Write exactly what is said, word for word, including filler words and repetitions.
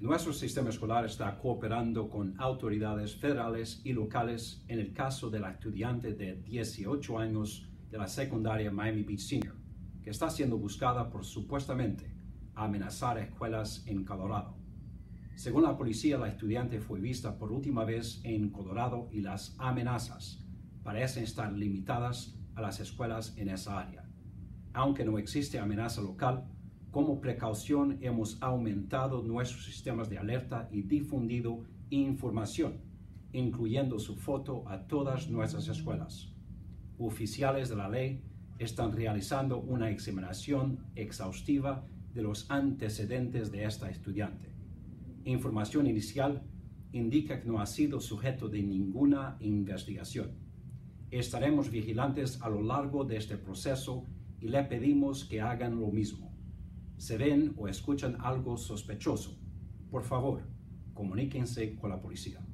Nuestro sistema escolar está cooperando con autoridades federales y locales en el caso de la estudiante de dieciocho años de la secundaria Miami Beach Senior, que está siendo buscada por supuestamente amenazar escuelas en Colorado. Según la policía, la estudiante fue vista por última vez en Colorado y las amenazas parecen estar limitadas a las escuelas en esa área. Aunque no existe amenaza local, como precaución hemos aumentado nuestros sistemas de alerta y difundido información, incluyendo su foto a todas nuestras escuelas. Oficiales de la ley están realizando una examinación exhaustiva de los antecedentes de esta estudiante. Información inicial indica que no ha sido sujeto de ninguna investigación. Estaremos vigilantes a lo largo de este proceso y le pedimos que hagan lo mismo. Si ven o escuchan algo sospechoso, por favor, comuníquense con la policía.